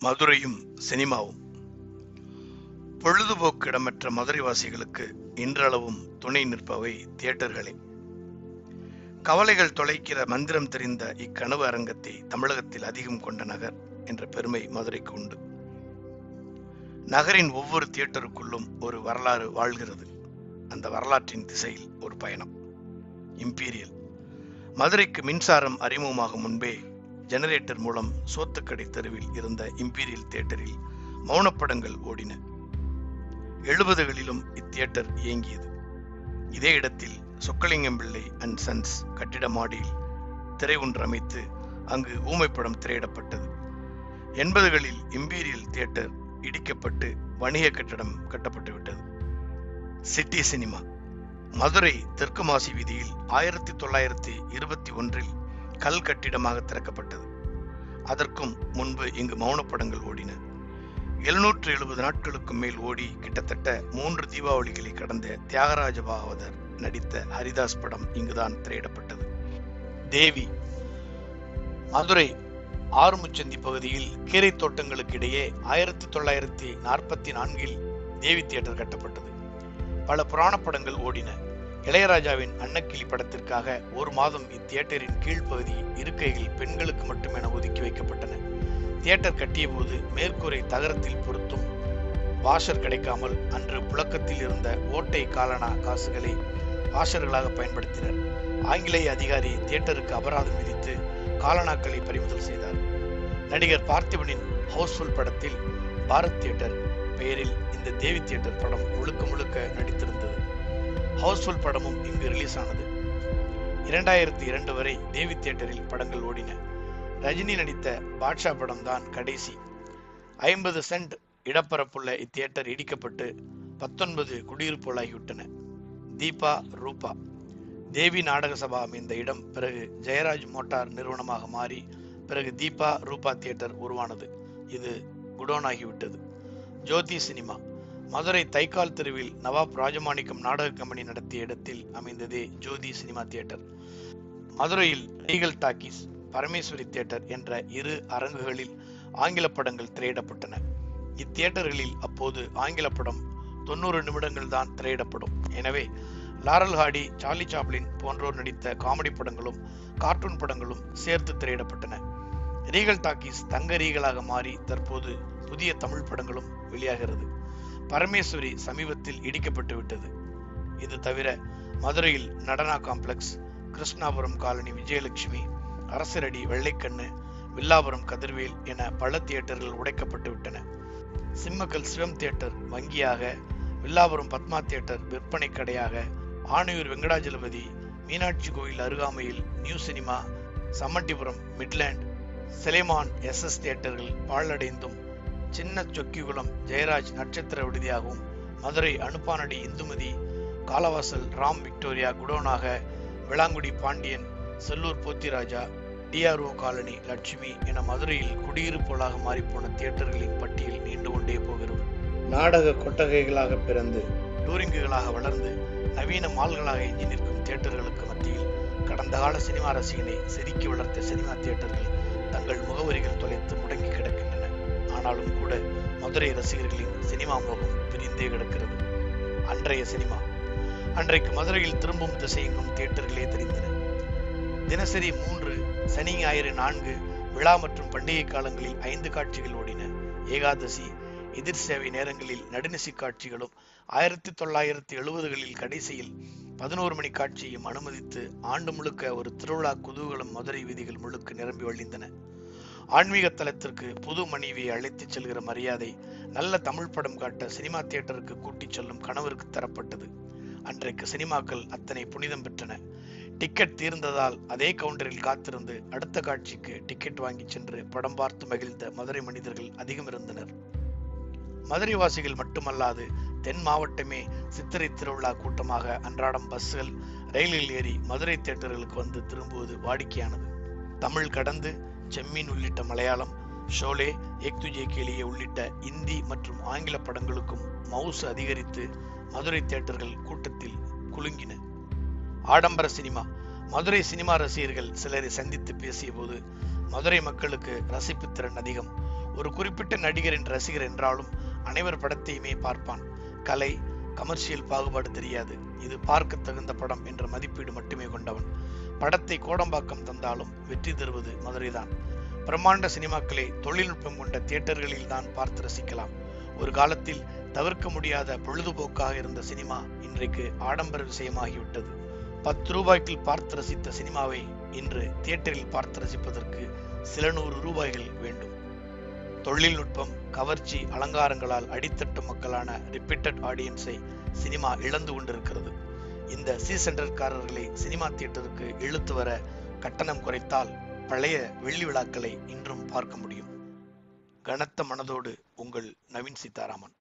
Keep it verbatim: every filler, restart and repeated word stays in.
மதுரையும் சினிமாவும். பொழுதுபோக்கு இடமற்ற மதுரைவாசிகளுக்கு இன்றளவும் துணை நிற்பவை தியேட்டர்களே. கவலைகள் தொலைக்கிற மந்திரம் தெரிந்த இக்கனவு அரங்கத்தை தமிழகத்தில் அதிகம் கொண்ட நகர் என்ற பெருமை மதுரைக்கு உண்டு. நகரின் ஒவ்வொரு தியேட்டருக்குள்ளும் ஒரு வரலாறு வாழ்கிறது. அந்த வரலாற்றின் திசையில் ஒரு பயணம். இம்பீரியல். மதுரைக்கு மின்சாரம் அறிமுகமாகும் முன்பே ஜெனரேட்டர் மூலம் சோத்துக்கடை தெருவில் இருந்த இம்பீரியல் தியேட்டரில் மௌனப்படங்கள் ஓடின. எழுபதுகளிலும் இத்தியேட்டர் இயங்கியது. இதே இடத்தில் சொக்கலிங்கம் பிள்ளை அண்ட் சன்ஸ் கட்டிட மாடியில் திரை ஒன்று அமைத்து அங்கு ஊமைப்படம் திரையிடப்பட்டது. எண்பதுகளில் இம்பீரியல் தியேட்டர் இடிக்கப்பட்டு வணிக கட்டடம் கட்டப்பட்டு விட்டது. City cinema. மதுரை தெற்கு மாசி வீதியில் ஆயிரத்தி தொள்ளாயிரத்தி இருபத்தி ஒன்றில் கல் கட்டிடமாக திறக்கப்பட்டது. அதற்கும் முன்பு இங்கு மௌனப்படங்கள் ஓடின. எழுநூற்று எழுபது நாட்களுக்கு மேல் ஓடி கிட்டத்தட்ட மூன்று தீபாவளிகளை கடந்த தியாகராஜ பாகவதர் நடித்த ஹரிதாஸ் படம் இங்குதான் திரையிடப்பட்டது. தேவி. மதுரை ஆறுமுச்சந்தி பகுதியில் கீரை தோட்டங்களுக்கு இடையே ஆயிரத்தி தொள்ளாயிரத்தி நாற்பத்தி நான்கில் தேவி தியேட்டர் கட்டப்பட்டது. பல புராண படங்கள் ஓடின. இளையராஜாவின் அன்னக்கிளி படத்திற்காக ஒரு மாதம் இத்தியேட்டரின் கீழ்ப்பகுதி இருக்கைகள் பெண்களுக்கு மட்டுமென ஒதுக்கி வைக்கப்பட்டன. தியேட்டர் கட்டிய போது மேற்கூரை தகரத்தில் பொருத்தும் வாஷர் கிடைக்காமல் அன்று புழக்கத்தில் இருந்த ஓட்டை காலனா காசுகளை வாஷர்களாக பயன்படுத்தினர். ஆங்கிலேய அதிகாரி தியேட்டருக்கு அபராதம் விதித்து காலனாக்களை பறிமுதல் செய்தார். நடிகர் பார்த்திபனின் ஹவுஸ்ஃபுல் படத்தில் பாரத் தியேட்டர் பெயரில் இந்த தேவி தியேட்டர் படம் முழுக்க முழுக்க நடித்திருந்தது. ஹவுஸ்ஃபுல் படமும் இங்கு ரிலீஸ் ஆனது. இரண்டாயிரத்தி இரண்டு வரை தேவி தியேட்டரில் படங்கள் ஓடின. ரஜினி நடித்த பாட்ஷா படம் தான் கடைசி. ஐம்பது சென்ட் இடப்பரப்புள்ள இத்தியேட்டர் இடிக்கப்பட்டு பத்தொன்பது குடியிருப்புகளாகிவிட்டன. தீபா ரூபா. தேவி நாடக சபா அமைந்த இடம் பிறகு ஜெயராஜ் மோட்டார் நிறுவனமாக மாறி பிறகு தீபா ரூபா தியேட்டர் உருவானது. இது குடோனாகிவிட்டது. ஜோதி சினிமா. மதுரை தைக்கால் தெருவில் நவாப் ராஜமாணிக்கம் நாடக கம்பெனி நடத்திய இடத்தில் அமைந்ததே ஜோதி சினிமா தியேட்டர். மதுரையில் ரீகல் டாக்கீஸ், பரமேஸ்வரி தியேட்டர் என்ற இரு அரங்குகளில் ஆங்கில படங்கள் திரையிடப்பட்டன. இத்தியேட்டர்களில் அப்போது ஆங்கில படம் தொண்ணூறு நிமிடங்கள் தான் திரையிடப்படும். எனவே லாரல் ஹாடி, சார்லி சாப்ளின் போன்றோர் நடித்த காமெடி படங்களும் கார்ட்டூன் படங்களும் சேர்த்து திரையிடப்பட்டன. ரீகல் டாக்கீஸ் தங்க ரீகலாக மாறி தற்போது புதிய தமிழ் படங்களும் வெளியாகிறது. பரமேஸ்வரி சமீபத்தில் இடிக்கப்பட்டு விட்டது. இது தவிர மதுரையில் நடனா காம்ப்ளெக்ஸ், கிருஷ்ணாபுரம் காலனி விஜயலட்சுமி, அரசரடி வெள்ளைக்கண்ணு, வில்லாபுரம் கதிர்வேல் என பல தியேட்டர்கள் உடைக்கப்பட்டு விட்டன. சிம்மக்கல் சிவம் தியேட்டர் வங்கியாக, வில்லாபுரம் பத்மா தியேட்டர் விற்பனை கடையாக, ஆணையூர் வெங்கடாஜலபதி, மீனாட்சி கோயில் அருகாமையில் நியூ சினிமா, சம்மட்டிபுரம் மிட்லேண்ட், செலேமான் எஸ் எஸ் தியேட்டர்கள் பாழடைந்தும் சின்ன சொக்கிகுளம் ஜெயராஜ் நட்சத்திர விடுதியாகவும், மதுரை அனுப்பானடி இந்துமதி, காலவாசல் ராம் விக்டோரியா குடோனாக, விளாங்குடி பாண்டியன், செல்லூர் போத்திராஜா, டிஆர்ஓ காலனி லட்சுமி என மதுரையில் குடியிருப்புகளாக மாறிப்போன தியேட்டர்களின் பட்டியல் நீண்டு கொண்டே போகிறது. நாடக கொட்டகைகளாக பிறந்து டூரிங்குகளாக வளர்ந்து நவீன மால்களாக எஞ்சி நிற்கும் தியேட்டர்களுக்கு மத்தியில் கடந்த கால சினிமா ரசிகனை செதுக்கி வளர்த்த சினிமா தியேட்டர்கள் தங்கள் முகவரிகள் தொலைத்து முடங்கி கிடக்கின்றன. ஆனாலும் கூட மதுரை ரசிகர்களின் சினிமா மோகம் பிரிந்தே கிடக்கிறது. அன்றைய சினிமா. அன்றைக்கு மதுரையில் திரும்பும் திசையெங்கும் தியேட்டர்களே தெரிந்தன. தினசரி மூன்று, சனி ஞாயிறு நான்கு, விழா மற்றும் பண்டிகை காலங்களில் ஐந்து காட்சிகள் ஓடின. ஏகாதசி, எதிர் சேவை நேரங்களில் நடுநிசி காட்சிகளும் ஆயிரத்தி தொள்ளாயிரத்தி எழுபதுகளில் கடைசியில் பதினோரு மணி காட்சியையும் அனுமதித்து ஆண்டு முழுக்க ஒரு திருவிழா குதூகலம் மதுரை வீதிகள் முழுக்க நிரம்பி வழிந்தன. ஆன்மீக தலத்திற்கு புது மனைவியை அழைத்துச் செல்கிற மரியாதை நல்ல தமிழ் படம் காட்ட சினிமா தியேட்டருக்கு கூட்டிச் செல்லும் கணவருக்கு தரப்பட்டது. அன்றைக்கு சினிமாக்கள் அத்தனை புனிதம் பெற்றன. டிக்கெட் தீர்ந்ததால் அதே கவுண்டரில் காத்திருந்து அடுத்த காட்சிக்கு டிக்கெட் வாங்கி சென்று படம் பார்த்து மகிழ்ந்த மதுரை மனிதர்கள் அதிகம் இருந்தனர். மதுரை வாசிகள் மட்டுமல்லாது தென் மாவட்டமே சித்திரை திருவிழா கூட்டமாக அன்றாடம் பஸ்கள், ரயிலில் ஏறி மதுரை தியேட்டர்களுக்கு வந்து திரும்புவது வாடிக்கையானது. தமிழ் கடந்து செம்மீன் உள்ளிட்ட மலையாளம், ஷோலே, ஏக் துஜே கேலியே உள்ளிட்ட இந்தி மற்றும் ஆங்கில படங்களுக்கும் மவுசு அதிகரித்து மதுரை தியேட்டர்கள் கூட்டத்தில் குலுங்கின. ஆடம்பர சினிமா. மதுரை சினிமா ரசிகர்கள் சிலரை சந்தித்து பேசிய போது மதுரை மக்களுக்கு ரசிப்பு திறன் அதிகம், ஒரு குறிப்பிட்ட நடிகரின் ரசிகர் என்றாலும் அனைவர் படத்தையுமே பார்ப்பான். கலை, கமர்ஷியல் பாகுபாடு தெரியாது. இது பார்க்க தகுந்த படம் என்ற மதிப்பீடு மட்டுமே கொண்டவன். படத்தை கோடம்பாக்கம் தந்தாலும் வெற்றி தருவது மதுரைதான். பிரம்மாண்ட சினிமாக்களை தொழில்நுட்பம் கொண்ட தியேட்டர்களில் தான் பார்த்து ரசிக்கலாம். ஒரு காலத்தில் தவிர்க்க முடியாத பொழுதுபோக்காக இருந்த சினிமா இன்றைக்கு ஆடம்பர விஷயமாகிவிட்டது. பத்து ரூபாய்க்கு பார்த்து ரசித்த சினிமாவை இன்று தியேட்டரில் பார்த்து ரசிப்பதற்கு சில நூறு ரூபாய்கள் வேண்டும். தொழில்நுட்பம், கவர்ச்சி, அலங்காரங்களால் அடித்தட்டு மக்களான ரிப்பீட்டட் ஆடியன்ஸை சினிமா இழந்து கொண்டிருக்கிறது. இந்த சி சென்டர்காரர்களை சினிமா தியேட்டருக்கு இழுத்து வர கட்டணம் குறைத்தால் பழைய வெள்ளி விழாக்களை இன்றும் பார்க்க முடியும். கனத்த மனதோடு உங்கள் நவீன் சீதாராமன்.